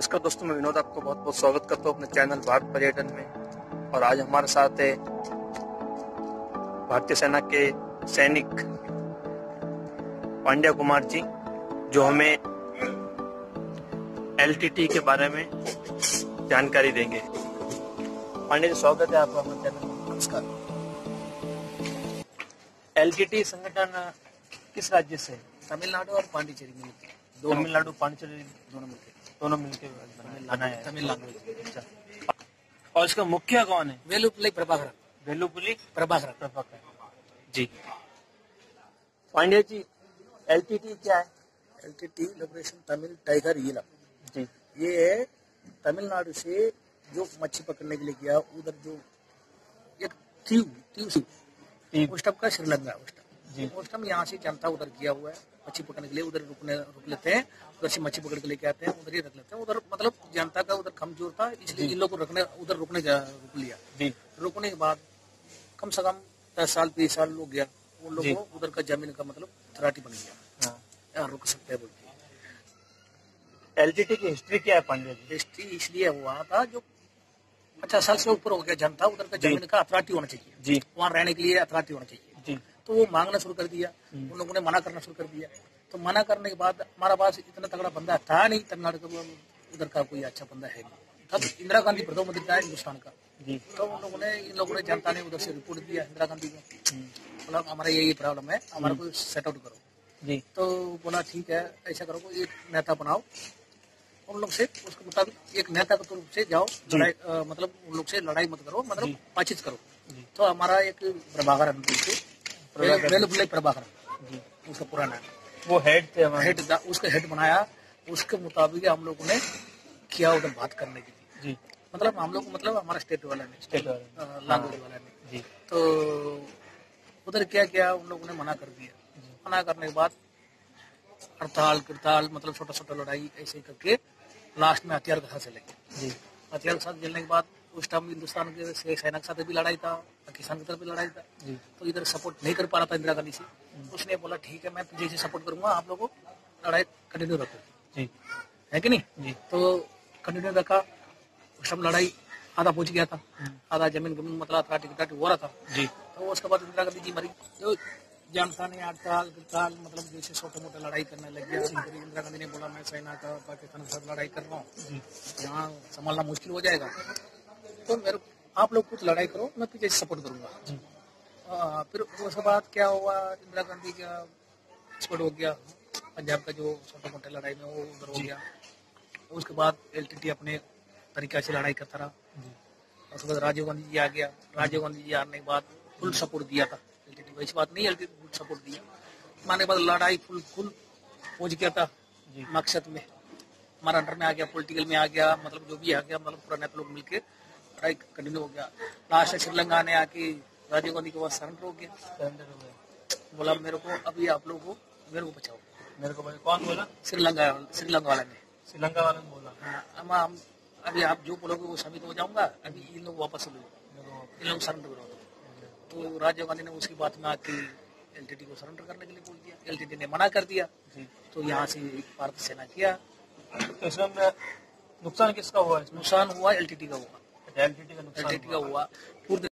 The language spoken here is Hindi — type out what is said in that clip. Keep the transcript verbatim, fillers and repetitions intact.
नमस्कार दोस्तों, मैं विनोद आपको बहुत बहुत स्वागत करता हूँ अपने चैनल भारत पर्यटन में। और आज हमारे साथ है भारतीय सेना के सैनिक पांड्या कुमार जी, जो हमें एलटीटी के बारे में जानकारी देंगे। पांड्या जी, स्वागत है आपका हमारे चैनल में। नमस्कार। एलटीटी संगठन किस राज्य से? तमिलनाडु और पांडिचेरी मिलकर, तमिलनाडु पांडिचेरी दोनों मिलकर दोनों मिलकर बना है। तमिलनाडु। अच्छा, और इसका मुखिया कौन है? वेलुपुली प्रभाकर। वेलुपुली प्रभाकर प्रभाकर जी। पांड्या जी, एलटीटी क्या है? LTT liberation Tamil tiger Eelam ji. ये तमिलनाडु से जो मच्छी पकड़ने के लिए गया, उधर जो एक थी थी उस टाइप का श्रीलंका उस टाइम उस टाइम यहाँ से जनता उधर किया हुआ है मच्छी पकड़ने के लिए। उधर रुकने रुक लेते हैं, उधर से मच्छी पकड़ के लेके आते हैं, उधर ही रख लेते हैं। उधर मतलब जनता का उधर कमजोर था, इसलिए इन लोग को रखने उधर रुकने रुक लिया जी। रुकने के बाद कम से कम दस साल बीस साल लोग गया, उन लोगों को उधर का जमीन का मतलब थराटी बन गया। हाँ, यहाँ रुक सकते हैं बोलते। एलटीटी की हिस्ट्री क्या है पांड्या जी? हिस्ट्री इसलिए हुआ था, जो पचास साल से ऊपर हो गया जनता, उधर का जमीन का अथॉरिटी होना चाहिए जी। वहाँ रहने के लिए अथॉरिटी होना चाहिए जी। तो वो मांगना शुरू कर दिया, उन लोगों ने मना करना शुरू कर दिया। तो मना करने के बाद हमारा पास इतना तगड़ा बंदा था नहीं, तमिलनाडु का उधर का कोई अच्छा बंदा है नहीं। तब इंदिरा गांधी प्रधानमंत्री था हिंदुस्तान का जी। तो उन लोगों ने इन लोगों ने जनता ने उधर से रिपोर्ट दिया इंदिरा गांधी को, बोला हमारा यही प्रॉब्लम है, हमारा को सेट आउट करो जी। तो बोला ठीक है, ऐसा करो, एक नेता बनाओ उन लोग से, उसके मुताबिक एक नेता के रूप से जाओ, लड़ाई मतलब उन लोग से लड़ाई मत करो, मतलब बातचीत करो। तो हमारा एक प्रभाकर वेलुपुली प्रभाकर जी, उसका पूरा नाम, वो हेड थे, हेड उसका हेड बनाया। उसके मुताबिक हम लोगों ने किया उधर बात करने के लिए जी। मतलब हम लोग मतलब हमारा स्टेट वाला ने स्टेट वाला लैंग्वेज वाला ने जी। तो उधर क्या किया, उन लोगों ने मना कर दिया। मना करने के बाद हड़ताल किड़ताल मतलब छोटा छोटा लड़ाई ऐसे करके लास्ट में हथियार के साथ चले जी। हथियार के साथ जलने के बाद उस टाइम हिंदुस्तान के सेना के साथ भी लड़ाई था, पाकिस्तान की तरफ भी लड़ाई था जी। तो इधर सपोर्ट नहीं कर पा रहा था इंदिरा गांधी से। उसने बोला ठीक है, मैं जैसे सपोर्ट करूंगा, आप लोगों को लड़ाई कंटिन्यू रखो जी, है कि नहीं जी। तो कंटिन्यू रखा। उस टाइम लड़ाई आधा पहुंच गया था, आधा जमीन मतलब अथॉरिटी की हो रहा था जी। तो उसके बाद इंदिरा गांधी जी मरी। तो जनता ने हड़ताल गिरताल मतलब जैसे छोटे मोटे लड़ाई करने लग गया। इंदिरा गांधी ने बोला मैं सेना का पाकिस्तान के साथ लड़ाई कर रहा हूँ, यहाँ संभालना मुश्किल हो जाएगा, तो मेरे आप लोग कुछ लड़ाई करो, मैं पीछे सपोर्ट करूंगा। फिर उसके बाद क्या हुआ, इंदिरा गांधी का एक्सपर्ट हो गया, पंजाब का जो छोटे मोटे लड़ाई में वो उधर हो गया। उसके बाद एलटीटी अपने तरीका से लड़ाई करता रहा। उसके बाद राजीव गांधी जी आ गया। राजीव गांधी जी आने के बाद फुल सपोर्ट दिया था एलटीटी, वैसी बात नहीं, एलटीटी फुल सपोर्ट दिया। माने के बाद लड़ाई फुल फुल पहुंच गया था मकसद में, हमारा अंडर में आ गया, पॉलिटिकल में आ गया, मतलब जो भी आ गया, मतलब पूरा नेता लोग मिलकर लड़ाई कंटिन्यू हो गया। लास्ट में श्रीलंका ने आके राजीव गांधी के बाद सरेंडर हो गया। सरेंडर हो गया, बोला मेरे को अभी आप लोग को मेरे को बचाओ, मेरे को कौन बोला? श्रीलंका श्रीलंका वाला ने श्रीलंका वाला ने बोला हाँ, हम अभी आप जो बोलोगे वो सभी तो हो जाऊंगा, अभी इन लोग वापस लो, इन लोग सरेंडर करो। तो राजीव गांधी ने उसकी बात में आके एलटीटी को सरेंडर करने के लिए बोल दिया। एलटीटी ने मना कर दिया जी। तो यहाँ से भारत सेना किया। तो इसमें नुकसान किसका हुआ? नुकसान हुआ एलटीटी का हुआ, एलटीटी का नुकसान एलटीटी का हुआ पूरे